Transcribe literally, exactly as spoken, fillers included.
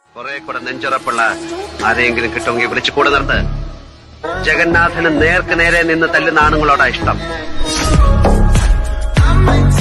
കുറെ കൂടെ നെഞ്ചുറപ്പുള്ള ആരെങ്കിലും കിട്ടുമെങ്കിൽ വിളിച്ചു കൂടെ നിർത്ത്. ജഗന്നാഥന് നേർക്ക് നേരെ നിന്ന് തല്ലുന്ന ആണുങ്ങളോടാ ഇഷ്ടം.